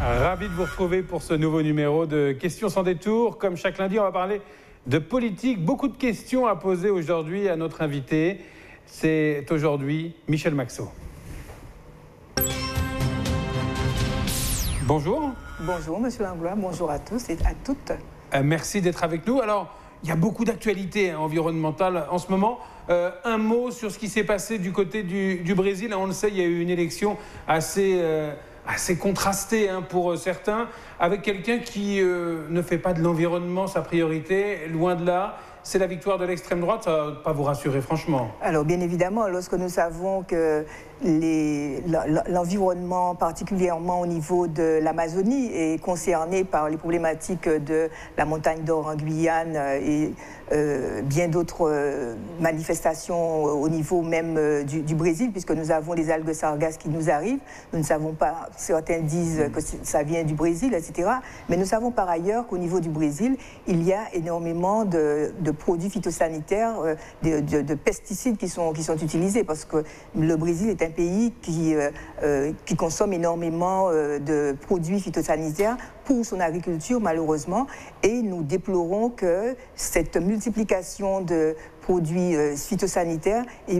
Ravi de vous retrouver pour ce nouveau numéro de Questions sans détour. Comme chaque lundi, on va parler de politique. Beaucoup de questions à poser aujourd'hui à notre invité. C'est aujourd'hui Michel Maxot. Bonjour. Bonjour Monsieur Langlois, bonjour à tous et à toutes. Merci d'être avec nous. Alors, il y a beaucoup d'actualités environnementales en ce moment. Un mot sur ce qui s'est passé du côté du Brésil. On le sait, il y a eu une élection assez contrastée pour certains, avec quelqu'un qui ne fait pas de l'environnement sa priorité, loin de là. C'est la victoire de l'extrême droite, ça ne va pas vous rassurer franchement. Alors bien évidemment, lorsque nous savons que l'environnement, particulièrement au niveau de l'Amazonie, est concerné par les problématiques de la montagne d'or en Guyane et bien d'autres manifestations au niveau même du Brésil, puisque nous avons les algues sargasses qui nous arrivent. Nous ne savons pas, certains disent que ça vient du Brésil, etc. Mais nous savons par ailleurs qu'au niveau du Brésil, il y a énormément de produits phytosanitaires, de pesticides qui sont utilisés, parce que le Brésil est un pays qui consomme énormément de produits phytosanitaires pour son agriculture, malheureusement, et nous déplorons que cette multiplication de produits phytosanitaires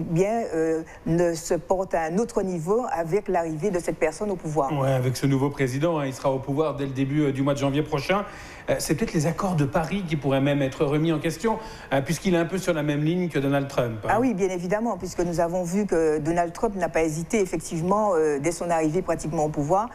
ne se porte à un autre niveau avec l'arrivée de cette personne au pouvoir. Oui, avec ce nouveau président, il sera au pouvoir dès le début du mois de janvier prochain. C'est peut-être les accords de Paris qui pourraient même être remis en question, puisqu'il est un peu sur la même ligne que Donald Trump. Ah oui, bien évidemment, puisque nous avons vu que Donald Trump n'a pas hésité, effectivement, dès son arrivée pratiquement au pouvoir,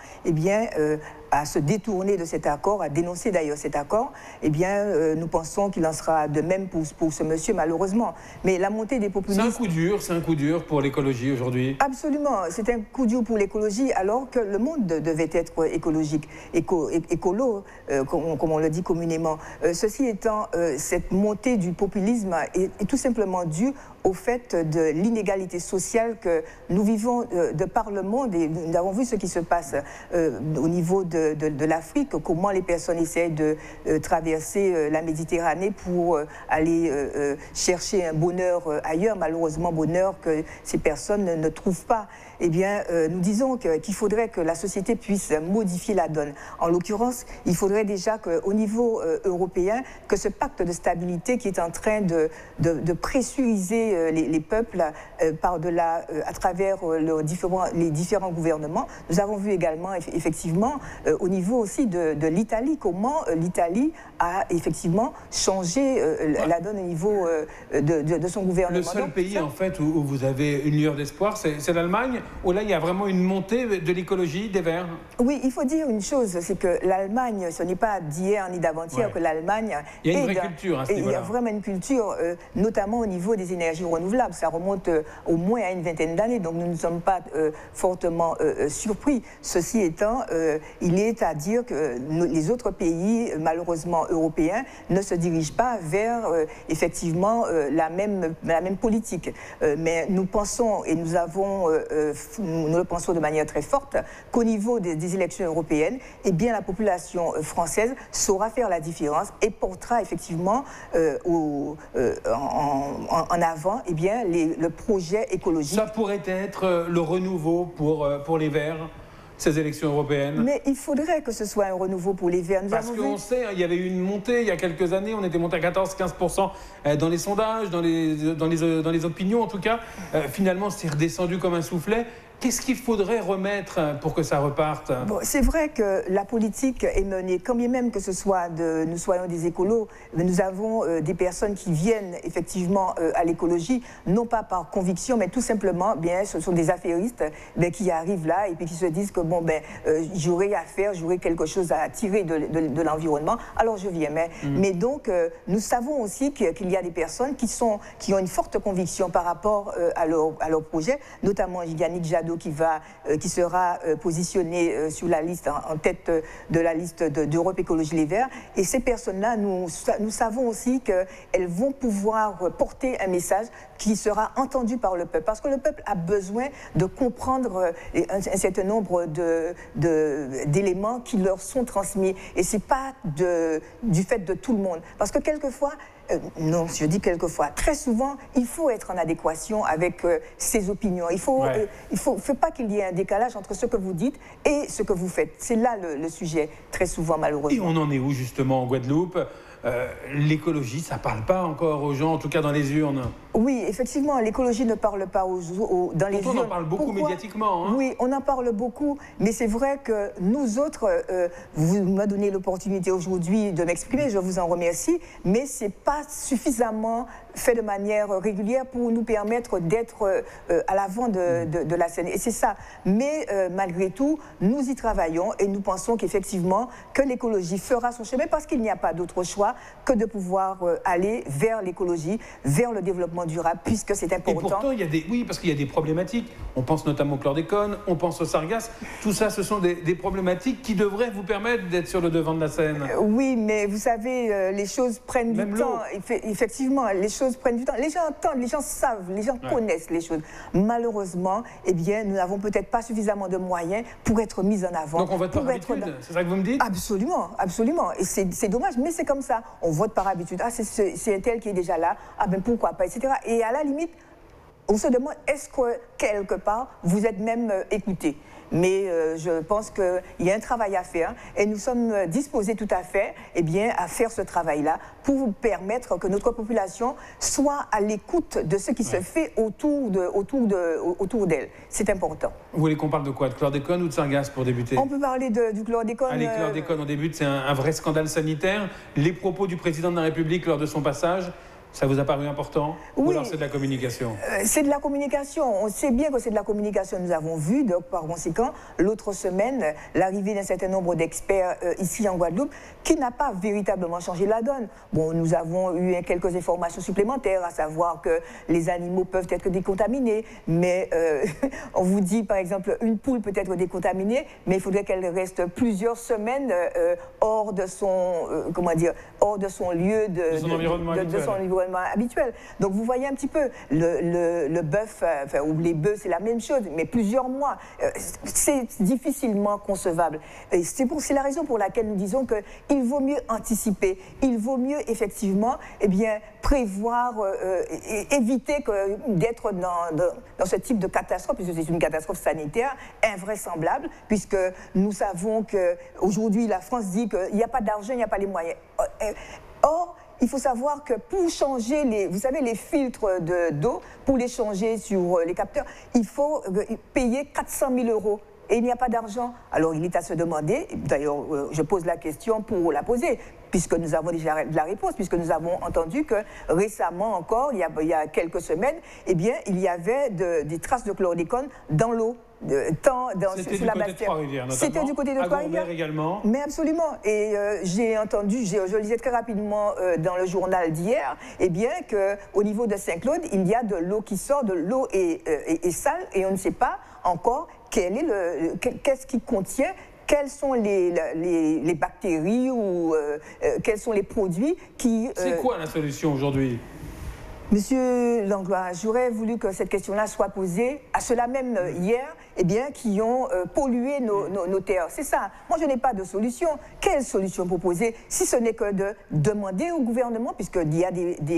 à se détourner de cet accord, à dénoncer d'ailleurs cet accord. Nous pensons qu'il en sera de même pour ce monsieur, malheureusement. Mais la montée des populistes... C'est un coup dur pour l'écologie aujourd'hui. Absolument, c'est un coup dur pour l'écologie, alors que le monde devait être écologique, écolo, comme on le dit communément. Ceci étant, cette montée du populisme est tout simplement due au fait de l'inégalité sociale que nous vivons de par le monde. Et nous avons vu ce qui se passe au niveau de l'Afrique, comment les personnes essaient de traverser la Méditerranée pour aller chercher un bonheur ailleurs, malheureusement bonheur que ces personnes ne trouvent pas. Nous disons qu'il faudrait que la société puisse modifier la donne. En l'occurrence, il faudrait déjà qu'au niveau européen, que ce pacte de stabilité qui est en train de pressuriser les peuples par-delà, à travers les différents gouvernements. Nous avons vu également, effectivement, au niveau aussi de l'Italie, comment l'Italie a effectivement changé la donne au niveau de son gouvernement. Le seul pays, en fait, où vous avez une lueur d'espoir, c'est l'Allemagne, où là, il y a vraiment une montée de l'écologie, des Verts. Oui, il faut dire une chose, c'est que l'Allemagne, ce n'est pas d'hier ni d'avant-hier que l'Allemagne... Il y a une vraie culture à ce niveau-là. Il y a vraiment une culture, notamment au niveau des énergies renouvelables. Ça remonte au moins à une vingtaine d'années, donc nous ne sommes pas fortement surpris. Ceci étant, il est à dire que les autres pays, malheureusement européens, ne se dirigent pas vers, effectivement, la même politique. Mais nous pensons, et nous le pensons de manière très forte, qu'au niveau des élections européennes, la population française saura faire la différence et portera effectivement en avant le projet écologique. Ça pourrait être le renouveau pour les Verts, ces élections européennes. Mais il faudrait que ce soit un renouveau pour les Verts. Parce qu'on sait, il y avait eu une montée il y a quelques années, on était monté à 14-15% dans les sondages, dans les opinions en tout cas. Finalement, c'est redescendu comme un soufflet. Qu'est-ce qu'il faudrait remettre pour que ça reparte? Bon, c'est vrai que la politique est menée, quand bien même que ce soit nous soyons des écolos, mais nous avons des personnes qui viennent effectivement à l'écologie, non pas par conviction, mais tout simplement, ce sont des affairistes qui arrivent là et puis qui se disent que j'aurai à faire, j'aurai quelque chose à tirer de l'environnement, alors je viens. Mais donc, nous savons aussi qu'il y a des personnes qui ont une forte conviction par rapport à leur projet, notamment Yannick Jadot, qui sera positionné sur la liste, en tête de la liste d'Europe Écologie Les Verts. Et ces personnes-là, nous savons aussi qu'elles vont pouvoir porter un message qui sera entendu par le peuple. Parce que le peuple a besoin de comprendre un certain nombre d'éléments qui leur sont transmis. Et ce n'est pas du fait de tout le monde. Parce que quelquefois, Non, je dis quelquefois. Très souvent, il faut être en adéquation avec ses opinions. Il ne faut pas qu'il y ait un décalage entre ce que vous dites et ce que vous faites. C'est là le sujet, très souvent, malheureusement. Et on en est où, justement, en Guadeloupe? L'écologie, ça ne parle pas encore aux gens, en tout cas dans les urnes. Oui, effectivement, l'écologie ne parle pas dans les urnes. On en parle beaucoup médiatiquement. Hein. Oui, on en parle beaucoup, mais c'est vrai que nous autres, vous m'avez donné l'opportunité aujourd'hui de m'exprimer, je vous en remercie, mais ce n'est pas suffisamment fait de manière régulière pour nous permettre d'être à l'avant de la scène. Et c'est ça. Mais malgré tout, nous y travaillons et nous pensons qu'effectivement, que l'écologie fera son chemin parce qu'il n'y a pas d'autre choix que de pouvoir aller vers l'écologie, vers le développement durable, puisque c'est important. Et pourtant, oui, parce qu'il y a des problématiques. On pense notamment au chlordécone, on pense au sargasse. Tout ça, ce sont des problématiques qui devraient vous permettre d'être sur le devant de la scène. Oui, mais vous savez, les choses prennent du temps. Effectivement, les choses prennent du temps. Les gens entendent, les gens savent, les gens connaissent les choses. Malheureusement, eh bien, nous n'avons peut-être pas suffisamment de moyens pour être mis en avant. Donc on vote par habitude, c'est ça que vous me dites? Absolument, absolument. Et c'est dommage, mais c'est comme ça. On vote par habitude. Ah, c'est un tel qui est déjà là. Ah ben pourquoi pas, etc. Et à la limite, on se demande, est-ce que quelque part, vous êtes même écouté? Mais je pense qu'il y a un travail à faire et nous sommes disposés tout à fait à faire ce travail-là pour permettre que notre population soit à l'écoute de ce qui se fait autour d'elle. C'est important. Vous voulez qu'on parle de quoi? De chlordécone ou de sargasse pour débuter? On peut parler du chlordécone. Allez, chlordécone, on débute, c'est un vrai scandale sanitaire. Les propos du président de la République lors de son passage, ça vous a paru important? Oui. Ou alors c'est de la communication? C'est de la communication. On sait bien que c'est de la communication. Nous avons vu, donc, par conséquent, l'autre semaine, l'arrivée d'un certain nombre d'experts ici en Guadeloupe qui n'a pas véritablement changé la donne. Bon, nous avons eu quelques informations supplémentaires, à savoir que les animaux peuvent être décontaminés, mais on vous dit, par exemple, une poule peut être décontaminée, mais il faudrait qu'elle reste plusieurs semaines hors de son, hors de son lieu de son environnement habituel. Donc vous voyez un petit peu, le bœuf, ou les bœufs, c'est la même chose, mais plusieurs mois, c'est difficilement concevable. Et c'est la raison pour laquelle nous disons qu'il vaut mieux anticiper, il vaut mieux effectivement prévoir, éviter d'être dans ce type de catastrophe, puisque c'est une catastrophe sanitaire invraisemblable, puisque nous savons qu'aujourd'hui la France dit qu'il n'y a pas d'argent, il n'y a pas les moyens. Or, il faut savoir que pour changer vous savez, les filtres d'eau, pour les changer sur les capteurs, il faut payer 400 000 €. Et il n'y a pas d'argent. Alors il est à se demander, d'ailleurs je pose la question pour la poser, puisque nous avons déjà de la réponse, puisque nous avons entendu que récemment encore, il y a quelques semaines, il y avait des traces de chlordécone dans l'eau. C'était du côté de Trois-Rivières, notamment. C'était du côté de Trois-Rivières également. Mais absolument. Et j'ai entendu, je lisais très rapidement dans le journal d'hier, qu'au niveau de Saint-Claude, il y a de l'eau qui sort, de l'eau est sale, et on ne sait pas encore qu'est-ce qui contient, quelles sont les bactéries ou quels sont les produits qui... C'est quoi la solution aujourd'hui? Monsieur Langlois, j'aurais voulu que cette question-là soit posée à ceux-là même hier, qui ont pollué nos terres. C'est ça. Moi, je n'ai pas de solution. Quelle solution proposer si ce n'est que de demander au gouvernement, puisqu'il y a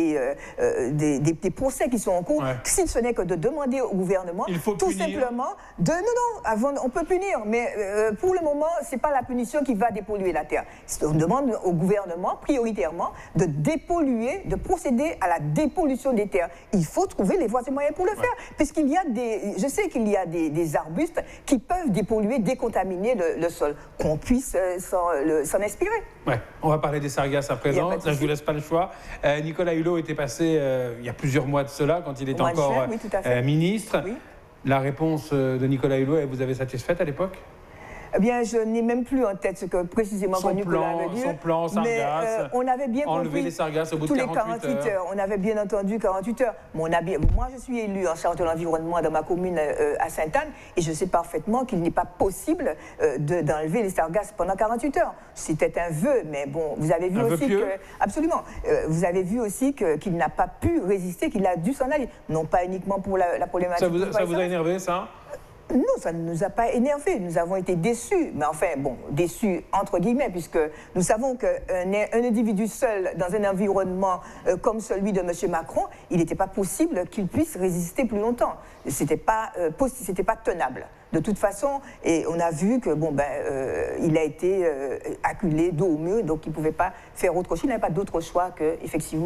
des procès qui sont en cours, si ce n'est que de demander au gouvernement, il faut tout punir. Simplement, on peut punir, mais pour le moment, ce n'est pas la punition qui va dépolluer la terre. On demande au gouvernement, prioritairement, de dépolluer, de procéder à la dépollution des terres. Il faut trouver les voies et moyens pour le faire, puisqu'il y a je sais qu'il y a des arbustes qui peuvent dépolluer, décontaminer le sol, qu'on puisse s'en inspirer. Ouais, on va parler des sargasses à présent. Là, je ne vous laisse pas le choix. Nicolas Hulot était passé il y a plusieurs mois de cela, quand il était encore ministre. Oui. La réponse de Nicolas Hulot, vous avez satisfaite à l'époque? Eh bien, je n'ai même plus en tête ce que précisément Nicolas veut dire. Son plan, sargasses, on avait bien enlever compris les sargasses au bout tous de les 48 heures. On avait bien entendu 48 heures. Moi, je suis élue en charge de l'environnement dans ma commune à Sainte-Anne, et je sais parfaitement qu'il n'est pas possible d'enlever les sargasses pendant 48 heures. C'était un vœu, mais bon, vous avez vu aussi que... Absolument. Vous avez vu aussi qu'il n'a pas pu résister, qu'il a dû s'en aller. Non pas uniquement pour la problématique... Ça vous a énervé, ça? Non, ça ne nous a pas énervés. Nous avons été déçus. Mais enfin, bon, déçus entre guillemets, puisque nous savons qu'un individu seul dans un environnement comme celui de M. Macron, il n'était pas possible qu'il puisse résister plus longtemps. C'était pas tenable. De toute façon, et on a vu que il a été acculé dos au mur, donc il ne pouvait pas faire autre chose. Il n'avait pas d'autre choix que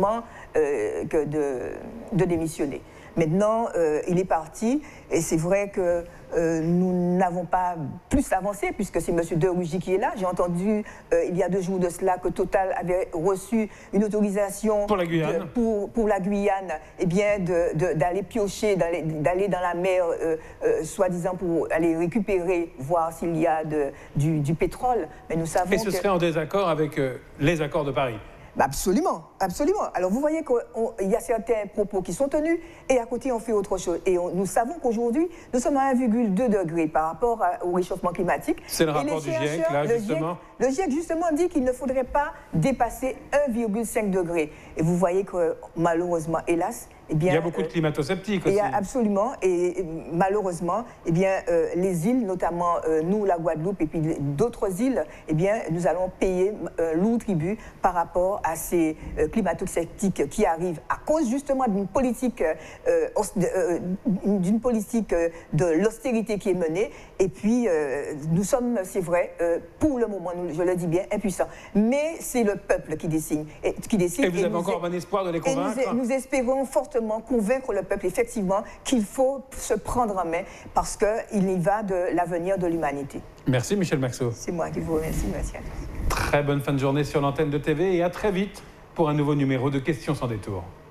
de démissionner. Maintenant, il est parti, et c'est vrai que nous n'avons pas plus avancé, puisque c'est M. De Rugy qui est là. J'ai entendu, il y a 2 jours de cela, que Total avait reçu une autorisation pour la Guyane, pour la Guyane, eh bien, d'aller piocher, d'aller dans la mer, soi-disant pour aller récupérer, voir s'il y a du pétrole. Mais nous savons et ce serait en désaccord avec les accords de Paris. Absolument, absolument. Alors vous voyez qu'il y a certains propos qui sont tenus et à côté on fait autre chose. Et nous savons qu'aujourd'hui, nous sommes à 1,2 degré par rapport au réchauffement climatique. C'est le rapport du GIEC, là, justement. Le GIEC, justement, dit qu'il ne faudrait pas dépasser 1,5 degré. Et vous voyez que, malheureusement, hélas, eh bien, il y a beaucoup de climato-sceptiques aussi. Il y a absolument, et malheureusement, eh bien, les îles, notamment nous, la Guadeloupe, et puis d'autres îles, eh bien, nous allons payer un lourd tribut par rapport à ces climato-sceptiques qui arrivent à cause justement d'une politique de l'austérité qui est menée. Et puis, nous sommes, c'est vrai, pour le moment, je le dis bien, impuissants. Mais c'est le peuple qui décide. Et vous avez encore bon espoir de les convaincre? Et nous espérons fortement convaincre le peuple, effectivement, qu'il faut se prendre en main parce qu'il y va de l'avenir de l'humanité. Merci Michel Maxo. C'est moi qui vous remercie, merci à tous. Très bonne fin de journée sur l'antenne de TV et à très vite pour un nouveau numéro de Questions sans détour.